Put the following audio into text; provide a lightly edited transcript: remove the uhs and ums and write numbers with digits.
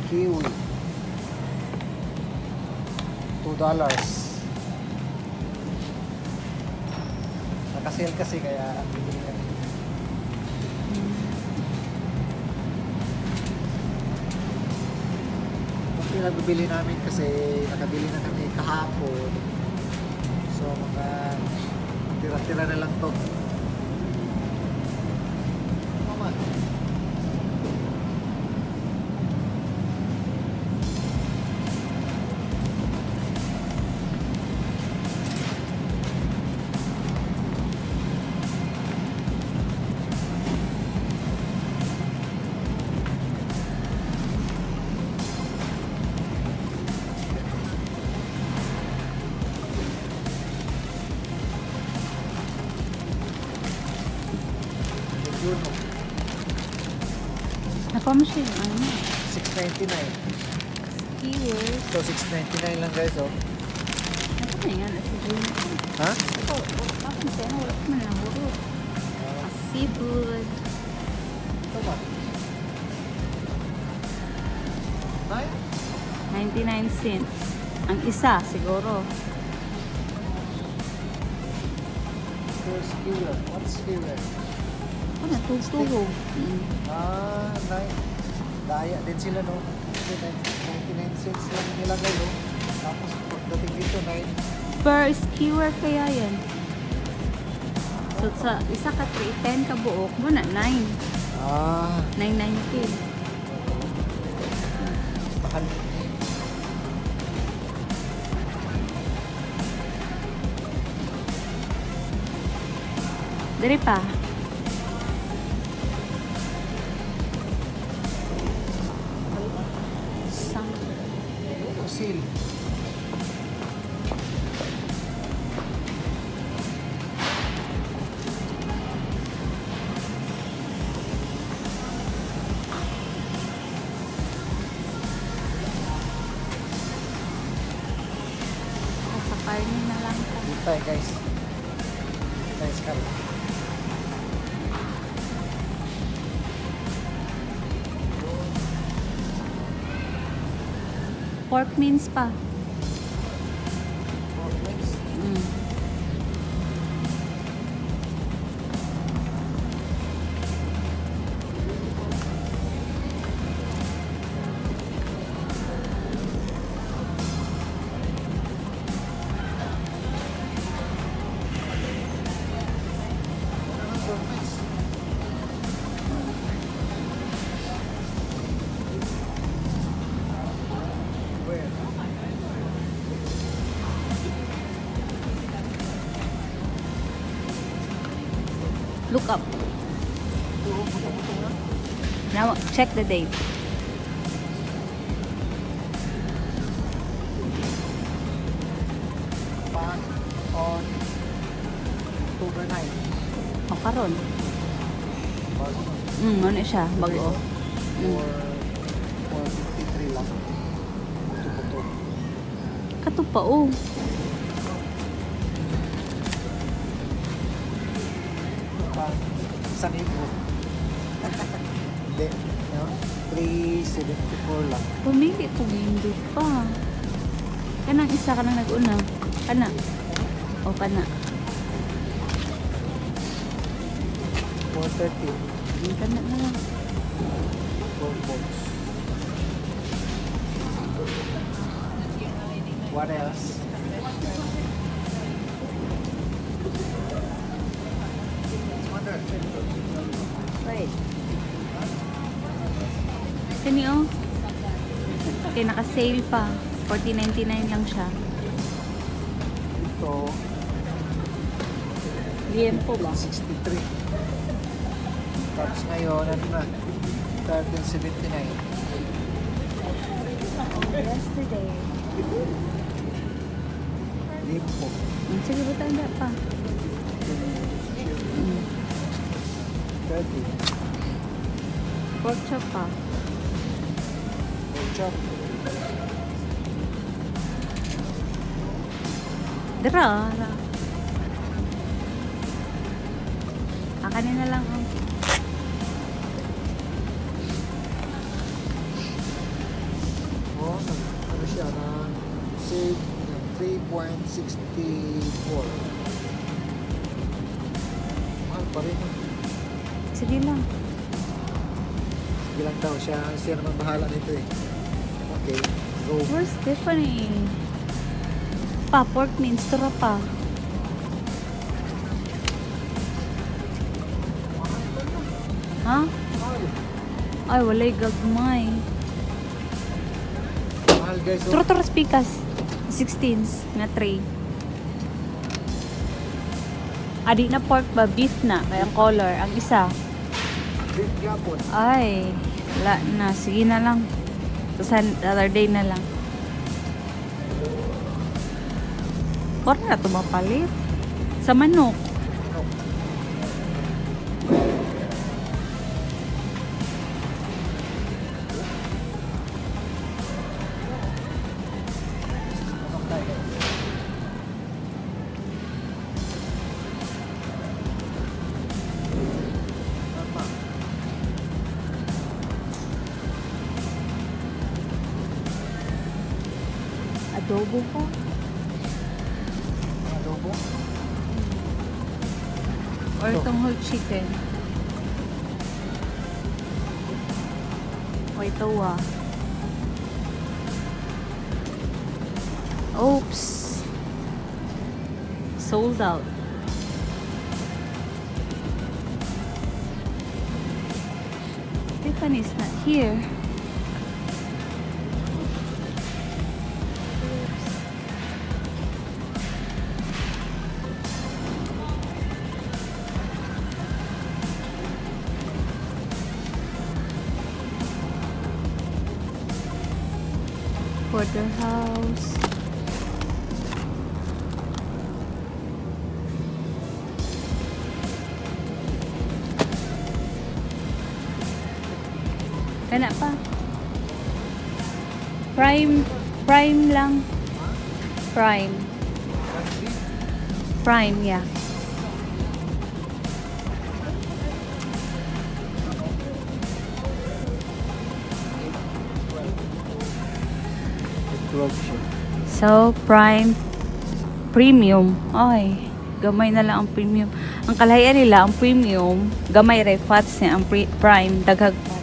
Kiwi. $2. Naka-sale kasi kaya bibili kami. Kunti lang bibili namin kasi nakabili na kami kahapon. So mga tira-tira na lang to. Mama. Napa mo siya yung ano? $6.99. Skewers. So $6.99 lang guys, oh. Napa na yan? Ha? Ito, bakit siya? Wala ko man lang hurot. Seafood. Ito ba? 99 cents. Ang isa, siguro. Skewer. What's skewer? Ano, tuhog. Nice. Daya din sila, no? 99 cents lang nilagay, no? Tapos pagdating dito, 9. Per skewer kaya yan. So, sa isa ka 310 ka buok mo na 9. $9.90. Mahal. Dari pa. Seal. Sa karne na lang ka. Dito guys. Nice car. Pork mince pa. Mm. Look up. Now check the date. On October 9. O karon. Ano siya, bago. For 53 lang. Puto-puto. Katupa oh. Isang libo. Hindi. No? 374 lang. Pumili po hindi pa. Kanang isa ka nang nag-una. Kana. O kana. 430. Kana na lang. 4 balls. What else? Right. Kani oh. Okay, naka-sale pa. $14.99 lang siya. Ito, Liempo ba? 63. Tapos ngayon, ano na? 1379. Yesterday. Limpo. Sige, buta na pa. 30. Pork chop pa. Pork chop. Dara. Kanin na lang oh. Ano siya na save 3.64. Mahal pa rin. Sige lang. Sige lang daw siya. Siya naman bahala nito eh. Okay. Go. Where's Stephanie? Pa, pork means tura pa. Ha? Ay, walay gagmay. Mahal guys. Oh. Tura spikas. 16s nga 3. Adi na pork ba? Beef na. Kaya ang color. Ang isa. Big gapon. Ay, wala na. Sige na lang. Sa other day na lang. Kora na ito mapalit. Sa manok. Adobo pa. Adobo. Or Ito. itong whole chicken. O ito Oops. Sold out. Tiffany's not here. Porterhouse. Kana pa. Prime lang. Prime. Prime, yeah. So, prime premium. Ay, gamay na lang ang premium. Ang kalahian nila, ang premium, gamay ray fats niya. Ang prime, daghag